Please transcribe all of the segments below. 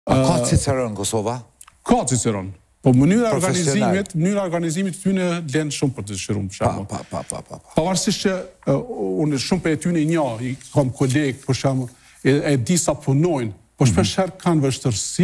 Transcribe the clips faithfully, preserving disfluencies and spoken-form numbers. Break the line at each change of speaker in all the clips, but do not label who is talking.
A ka Ciceron në Kosova?
Ka Ciceron. Po mënyra organizimit, mënyra organizimit ty në lënë shumë për të dëshiruar për shembull.
Pa, pa, pa, pa, pa.
Pavarësisht që unë shumë për e ty në një, i kam kolegë për shembull, e di sa punojnë, po shpesh herë kanë vështirësi,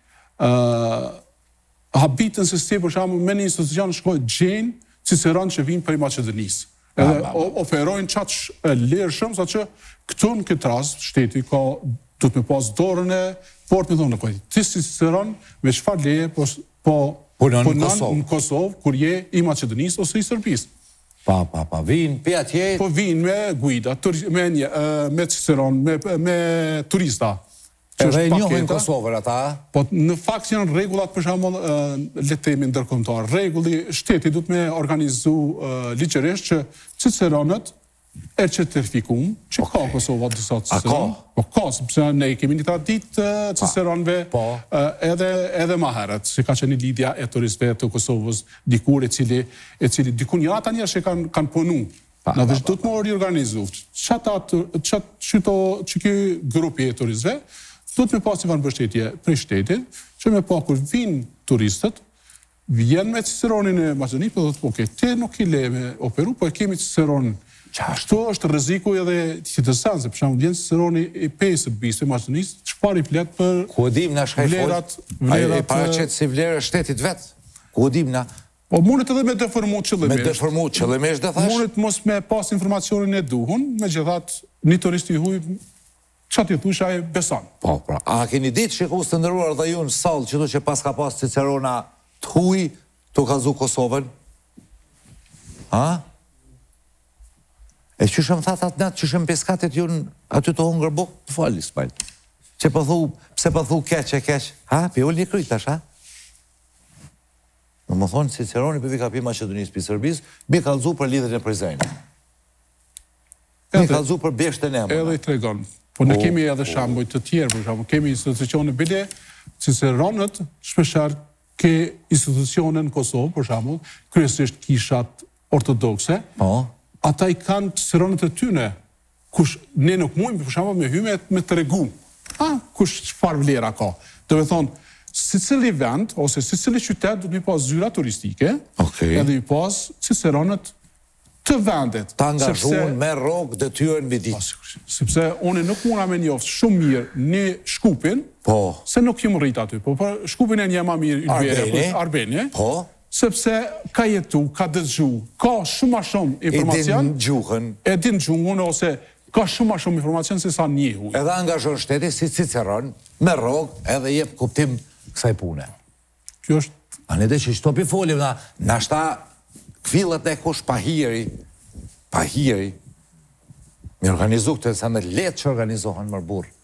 habitën se si për shembull me një institucion shkojnë gjenë Ciceron që vinë prej Maqedonisë. Edhe oferojnë qatë lirshëm, sa që këtu në këtë rast, shteti ka du të me pas dorën e fort me thonë në kojtë. Ti si Ciceron, me çfarë leje, po punon në Kosovë, kur je i Maqedonisë ose i Serbisë.
Pa, pa, pa, vinë, pe atje...
Po vinë me guida, me Ciceron, me turista.
Edhe e njohin Kosovër ata?
Po në fakt janë rregullat për shembull le të themi ndërkombëtar. Rregulli shteti duhet me organizu ligjërisht që Ciceronët e certifikum që ka Kosova disa Ciceron. Po ka, sepse ne kemi një traditë Ciceronëve edhe më herët, se ka qenë lidhja e turistëve të Kosovës dikur e cili e cili diku një ata njerëz që kanë kanë punu. Në dhe duhet më riorganizu. Çato që ky grupi e turistëve duhet me pas një mbështetje prej shtetit, që me pa kur vinë turistët, vjen me Ciceronin e Maqedonisë, po thotë, okay, ti nuk i le me operu, po e kemi Ciceronin. Ashtu është rreziku edhe citësan, se për shembull vjen Ciceroni i pesë bisë të Maqedonisë, çfarë i flet për
ku dim na shkaj
vlerat,
vlerat e paraqet si vlerë shtetit vet. Ku dim na
po mundet edhe me deformu qëllimisht.
Me deformu qëllimisht dhe thash.
Mundet mos me pas informacionin e duhun, megjithatë një turist i huaj çati thush ai beson.
Po, pra. A keni ditë shikues të nderuar dhe ju në sallë që do që pas ka pas Cicerona të huaj të kallzu Kosovën? Ha? E që shëmë thatë atë natë, që shëmë peskatet ju në aty të hongër bukë, të fali, Ismail. Që pëthu, pse pëthu keq e keq, ha? Pi ullë një kryt tash, ha? Në më thonë, Ciceroni për vi ka pi Maqedonisë, pi Sërbisë, bi kalzu për lidhën e Prizrenit. Bi kalzu për bjeshtën e më.
Edhe i tregon. Po ne kemi edhe shembuj të tjerë, për shembull, kemi institucione bile, Ciceronët shpeshherë ke institucione në Kosovë, për shembull, kryesisht kishat ortodokse.
Po.
Ata i kanë Ciceronët e tyne, kush ne nuk mujmë, për shembull, me hyme me tregu. A, kush çfarë vlera ka. Do të thonë, sicili vend ose sicili qytet do të mi pas zyra turistike, edhe i pas Ciceronët të vendet.
Ta angazhuan me rrogë detyrën mbi ditë.
Sepse unë nuk muna me njoftë shumë mirë një Shkupin, se nuk jam rrit aty, po Shkupin e një më mirë Albeni, Albeni, sepse ka jetu, ka dëgju, ka shumë ma shumë informacion.
E din gjuhën.
E din gjuhën, ose ka shumë ma shumë informacion se sa njehu.
Edhe angazhon shteti si Ciceron, me rrogë, edhe jep kuptim kësaj pune.
Kjo është...
A ne dhe që shto pi folim, na, na shta kvillat e kush pahiri, pahiri, mi organizu këtë, sa me letë që organizohen mërburë.